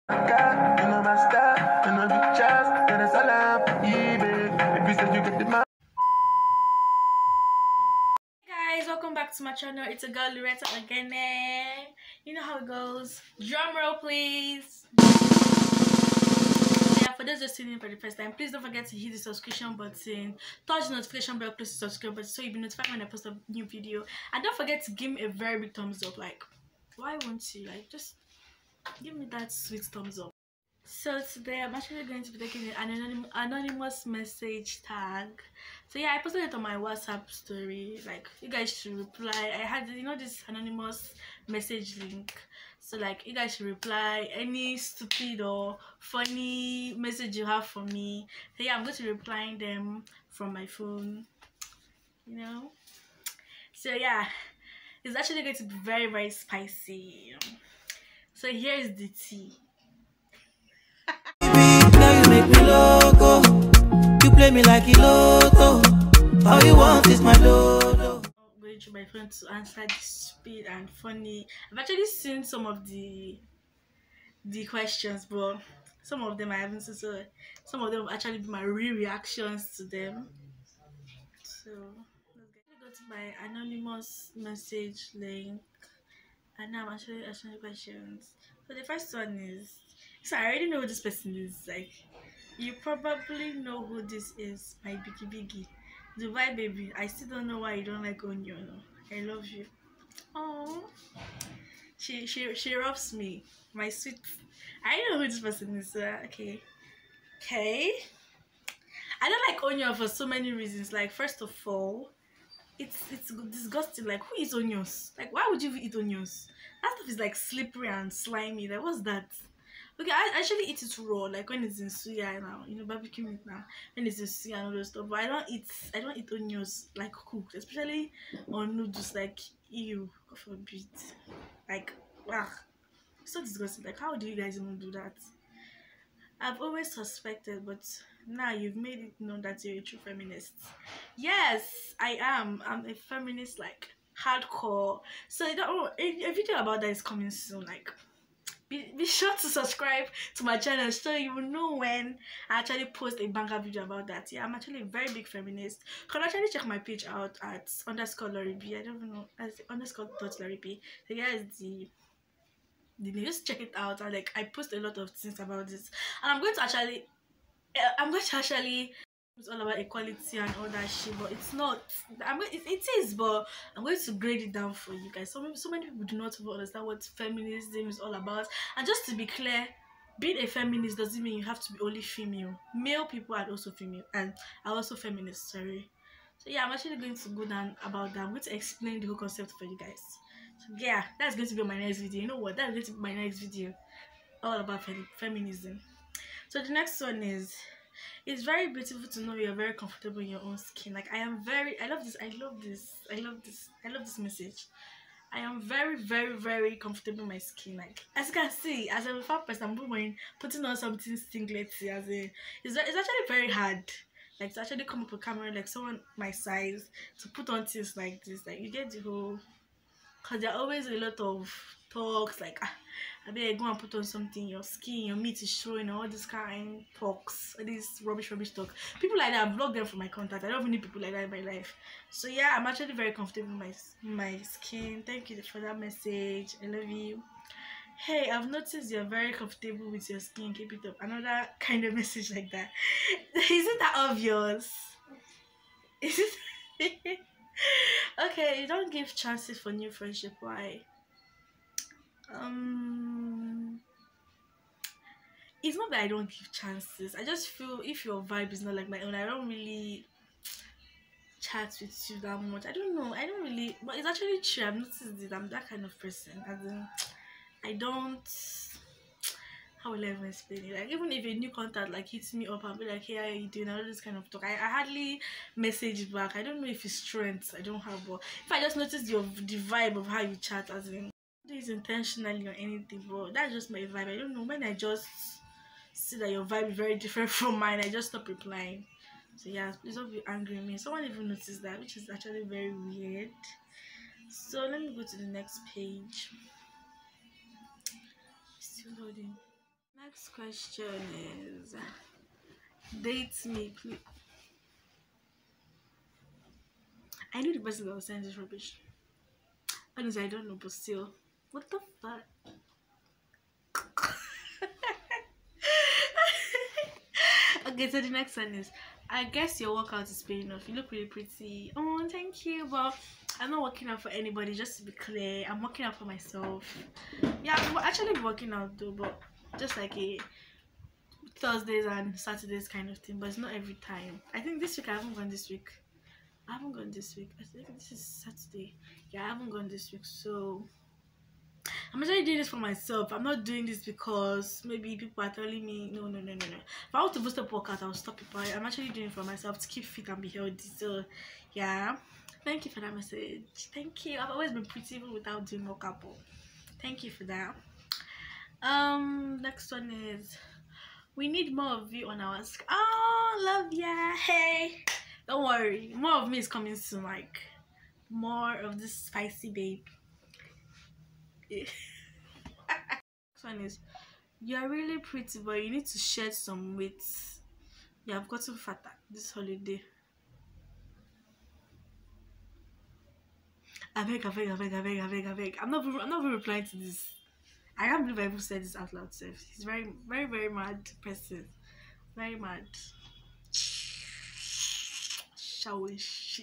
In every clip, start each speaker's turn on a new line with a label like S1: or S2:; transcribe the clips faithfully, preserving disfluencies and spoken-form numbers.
S1: Guys, welcome back to my channel. It's a girl Loretta again. Eh? You know how it goes. Drum roll, please. Yeah, for those just tuning in for the first time, please don't forget to hit the subscription button, touch the notification bell close to subscribe button so you'll be notified when I post a new video. And don't forget to give me a very big thumbs up. Like, why won't you? Like, just give me that sweet thumbs up. So today I'm actually going to be taking an anonym, anonymous message tag. So yeah, I posted it on my WhatsApp story. Like, you guys should reply. I had, you know, this anonymous message link. So like, you guys should reply any stupid or funny message you have for me. So yeah, I'm going to be replying them from my phone. You know. So yeah, it's actually going to be very very spicy. You know? So here's the tea.
S2: You make me loco. You play me like a lotto. All you want is my dodo.
S1: Going through my phone to answer the speed and funny. I've actually seen some of the the questions, but some of them I haven't seen. So some of them actually be my real reactions to them. So let's get go to my anonymous message link, and now I'm actually answering questions. So the first one is, so I already know who this person is. Like, you probably know who this is, my biggie biggie. Dubai baby, I still don't know why you don't like onion. I love you. Oh, she she she robs me, my sweet. I don't know who this person is. Uh, okay, okay. I don't like onion for so many reasons. Like, first of all, it's it's disgusting. Like, who eats onions? Like, why would you eat onions? That stuff is like slippery and slimy. Like, what's that? Okay, I actually eat it raw, like when it's in suya now, you know, barbecue meat now, when it's in suya and all those stuff. But I don't eat, I don't eat onions like cooked, especially on noodles. Like, ew, God forbid. Like, wow, so disgusting. Like, how do you guys even do that? I've always suspected, but now you've made it known that you're a true feminist. Yes, I am. I'm a feminist, like hardcore. So oh, a, a video about that is coming soon. Like, Be, be sure to subscribe to my channel so you will know when I actually post a banger video about that. Yeah, I'm actually a very big feminist. You can actually check my page out at underscore Lori B. I don't even know, as underscore dot Lori B. So yeah, it's the the name. Just check it out. And like, I post a lot of things about this, and I'm going to actually, uh, I'm going to actually. It's all about equality and all that shit, but it's not. I'm going, it, it is, but I'm going to grade it down for you guys. So many, so many people do not even understand what feminism is all about. And just to be clear, being a feminist doesn't mean you have to be only female. Male people are also female and are also feminists. Sorry. So yeah, I'm actually going to go down about that. I'm going to explain the whole concept for you guys. So yeah, that's going to be my next video. You know what? That's going to be my next video, all about fem feminism. So the next one is, it's very beautiful to know you're very comfortable in your own skin. Like, I am very, I love this, I love this, I love this, I love this message. I am very, very, very comfortable in my skin. Like, as you can see, as a fat person, I'm going putting on something singlet as a, it's, it's actually very hard. Like, to actually come up with camera, like someone my size, to put on things like this. Like, you get the whole, because there are always a lot of talks like, ah, I better go and put on something, your skin, your meat is showing, all this kind of talks, all this rubbish, rubbish talk. People like that, I block them from my contact. I don't even need people like that in my life. So yeah, I'm actually very comfortable with my, my skin. Thank you for that message. I love you. Hey, I've noticed you're very comfortable with your skin. Keep it up. Another kind of message like that. Isn't that obvious? Is it? Okay, you don't give chances for new friendship. Why? Um, it's not that I don't give chances. I just feel if your vibe is not like my own, I don't really chat with you that much. I don't know. I don't really. But it's actually true. I've noticed it. I'm that kind of person. As in, I don't. How will I even explain it? Like, even if a new contact like hits me up and be like, "Hey, how are you doing?" All this kind of talk. I, I hardly message back. I don't know if it's strength I don't have, but if I just notice your the vibe of how you chat, as in, do it intentionally or anything, but that's just my vibe. I don't know, when I just see that your vibe is very different from mine, I just stop replying. So yeah, please don't be angry with me. Someone even noticed that, which is actually very weird. So let me go to the next page. Still loading. next question is date me, please. I know the person that was saying this rubbish. Honestly, I don't know, but still. What the fuck? Okay, so the next one is I guess your workout is paying off. You look really pretty. Oh, thank you. Well, I'm not working out for anybody, just to be clear. I'm working out for myself. Yeah, I'm actually working out though, but just like a Thursdays and Saturdays kind of thing, but it's not every time. I think this week I haven't gone this week. I haven't gone this week. I think this is Saturday. Yeah, I haven't gone this week, so I'm actually doing this for myself. I'm not doing this because maybe people are telling me no, no, no, no, no. If I want to boost up workout, I'll stop it. But I'm actually doing it for myself to keep fit and be healthy. So, yeah. Thank you for that message. Thank you. I've always been pretty even without doing workout. But thank you for that. Um, next one is we need more of you on our sc- oh, love ya. Hey, don't worry. More of me is coming soon. Like more of this spicy babe. This one is you are really pretty, but you need to shed some weight. You have gotten fatter this holiday. I beg, I beg, I beg, I beg, I beg, I beg. I'm not, I'm not even replying to this. I can't believe I even said this out loud. Self. He's very, very, very mad person. Very mad. Showish.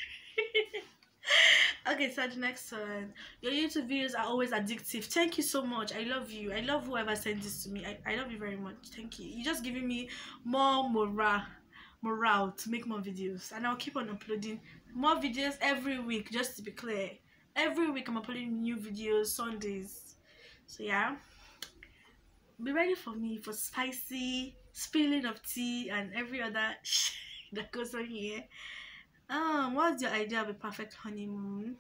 S1: Okay, so the next one. Your YouTube videos are always addictive. Thank you so much. I love you. I love whoever sent this to me. I, I love you very much. Thank you. You're just giving me more morale, morale to make more videos. And I'll keep on uploading more videos every week, just to be clear. Every week I'm uploading new videos, Sundays. So yeah. Be ready for me for spicy, spilling of tea and every other that goes on here. Um, what's your idea of a perfect honeymoon?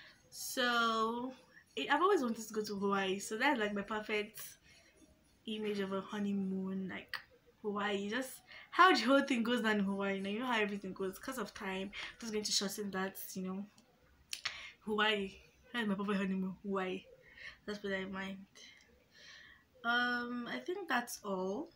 S1: So, it, I've always wanted to go to Hawaii, so that's like my perfect image of a honeymoon, like Hawaii. Just how the whole thing goes down in Hawaii. Now you know how everything goes. Because of time, I'm just going to shorten that. You know, Hawaii. That's my perfect honeymoon. Hawaii. That's what I mind. Um, I think that's all.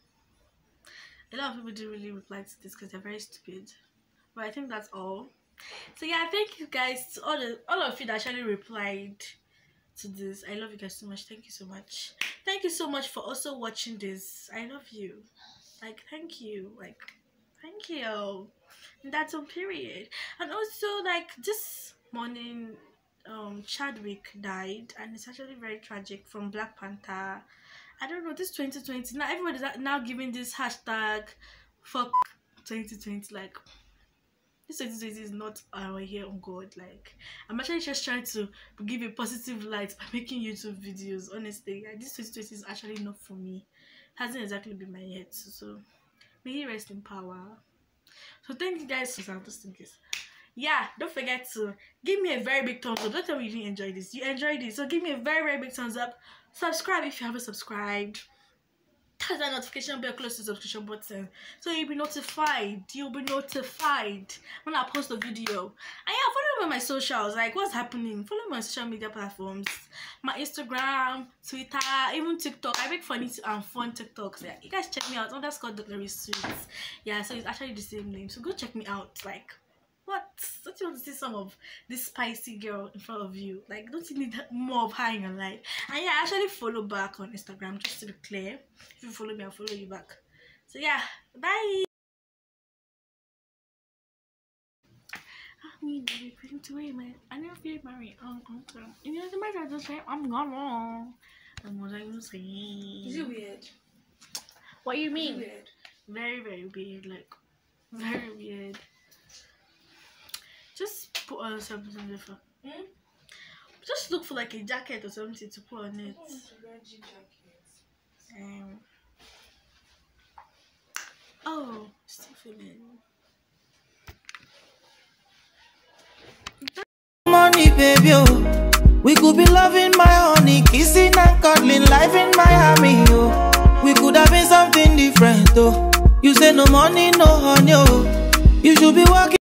S1: A lot of people do really reply to this because they're very stupid. But I think that's all. So yeah, thank you guys to all the all of you that actually replied to this. I love you guys so much. Thank you so much. Thank you so much for also watching this. I love you. Like thank you. Like thank you. And that's on period. And also like this morning um Chadwick died, and it's actually very tragic, from Black Panther. I don't know, this twenty twenty now everybody's now giving this hashtag fuck twenty twenty. Like this twenty twenty is not our year on God. Like I'm actually just trying to give a positive light by making YouTube videos. Honestly, like, this twenty twenty is actually not for me. It hasn't exactly been my year too, so may he rest in power. So thank you guys for those things. Yeah, don't forget to give me a very big thumbs up. Don't tell me you didn't enjoy this. You enjoyed it, so give me a very very big thumbs up. Subscribe if you haven't subscribed. Touch that notification bell close to the subscription button so you'll be notified. You'll be notified when I post a video. And yeah, follow me on my socials. Like, what's happening? Follow me on my social media platforms. My Instagram, Twitter, even TikTok. I make funny and fun TikToks. Yeah, you guys check me out. Underscore Doctor Sweet. Yeah, so it's actually the same name. So go check me out. Like, what? Don't you want to see some of this spicy girl in front of you? Like, don't you need more of her in your life? And yeah, I actually follow back on Instagram, just to be clear. If you follow me, I'll follow you back. So yeah, bye. I mean, I'm to wait, man. I never feel married. Um, okay. You know, the matter just say I'm gone. I'm what I'm saying.
S3: Is it weird?
S1: What do you mean?
S3: Weird.
S1: Very, very weird. Like, very weird. Just put on something different.
S3: Hmm?
S1: Just look for like a jacket or something to put on it.
S3: I want to wear jean jacket.
S1: Um. Oh, still feeling.
S2: Money, baby, oh. We could be loving my honey, kissing and cuddling, life in Miami, oh. We could have been something different, oh. You say no money, no honey, oh. You should be working.